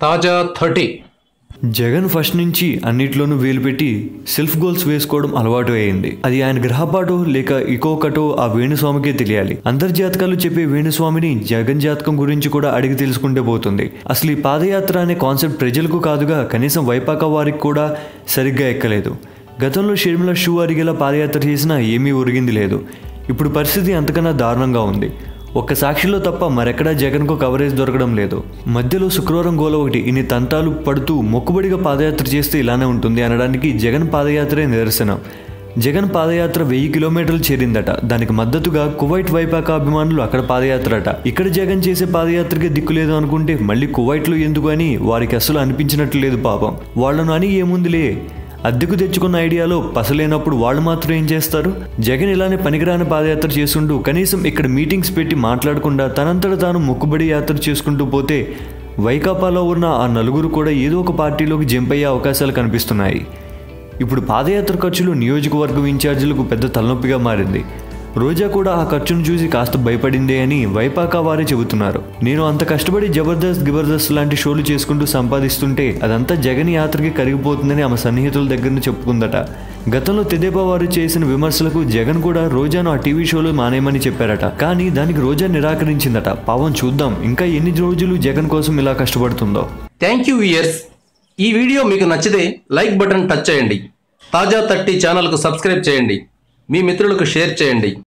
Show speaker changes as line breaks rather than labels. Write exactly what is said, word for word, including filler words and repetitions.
తాజా thirty.
Jagan first నుంచి అన్నిట్లోనూ వేలు పెట్టి సెల్ఫ్ గోల్స్ వేసుకోవడం అలవాటు అయింది. అది ఆయన గ్రహపాటో లేక ఇంకొకటో ఆ వేణుస్వామికే తెలియాలి. అంతర్జాతకాలు చెప్పే వేణుస్వామిని జగన్ జాతకం గురించి కూడా అడిగి తెలుసుకుంటే పోతుంది. అసలు ఈ పాదయాత్ర అనే కాన్సెప్ట్ ప్రజలకు కాదుగా కనీసం వైపాక వారికి కూడా సరిగ్గా ఎక్కలేదు. గతంలో షర్మిల షూ అరిగేలా పాదయాత్ర చేసినా ఏమీ ఒరిగింది లేదు. ఇప్పుడు పరిస్థితి అంతకన్నా దారుణంగా ఉంది. ఒక్క సాక్షిలో తప్ప మరెక్కడా జగన్కు కవరేజ్ దొరకడం లేదు. మధ్యలో శుక్రవారం గోల ఒకటి ఇన్ని తంటాలు పడుతూ మొక్కుబడిగా పాదయాత్ర చేస్తే ఇలానే ఉంటుంది అనడానికి జగన్ పాదయాత్రే నిదర్శనం. జగన్ పాదయాత్ర వెయ్యి కిలోమీటర్లు చేరిందట. దానికి మద్దతుగా కువైట్ వైపాక అభిమానులు అక్కడ పాదయాత్ర అట. ఇక్కడ జగన్ చేసే పాదయాత్రకే దిక్కు లేదు అనుకుంటే మళ్ళీ కువైట్లో ఎందుకు అని వారికి అసలు అనిపించినట్లు లేదు పాపం. వాళ్ళను అని ఏముందిలే, అద్దెకు తెచ్చుకున్న ఐడియాలో పసలేనప్పుడు వాళ్ళు మాత్రం ఏం చేస్తారు? జగన్ ఇలానే పనికిరాని పాదయాత్ర చేసుకుంటూ కనీసం ఇక్కడ మీటింగ్స్ పెట్టి మాట్లాడకుండా తనంతట తాను మొక్కుబడి యాత్ర చేసుకుంటూ పోతే వైకాపాలో ఉన్న ఆ నలుగురు కూడా ఏదో ఒక పార్టీలోకి జంప్ అయ్యే అవకాశాలు కనిపిస్తున్నాయి. ఇప్పుడు పాదయాత్ర ఖర్చులు నియోజకవర్గం ఇన్ఛార్జీలకు పెద్ద తలనొప్పిగా మారింది. రోజా కూడా ఆ ఖర్చును చూసి కాస్త భయపడిందే అని వైపాక వారే చెబుతున్నారు. నేను అంత కష్టపడి జబర్దస్త్ గిబర్దస్త్ లాంటి షోలు చేసుకుంటూ సంపాదిస్తుంటే అదంతా జగన్ యాత్రకి కరిగిపోతుందని ఆమె సన్నిహితుల దగ్గర చెప్పుకుందట. గతంలో తెదేపా వారు చేసిన విమర్శలకు జగన్ కూడా రోజాను ఆ టీవీ షోలో మానేయమని చెప్పారట. కానీ దానికి రోజా నిరాకరించిందట. పావం చూద్దాం ఇంకా ఎన్ని రోజులు జగన్ కోసం ఇలా కష్టపడుతుందో.
Thank you viewers. ఈ వీడియో మీకు నచ్చితే లైక్ బటన్ టచ్ చేయండి. తాజా థర్టీ ఛానల్కు సబ్స్క్రైబ్ చేయండి. మీ మిత్రులకు షేర్ చేయండి.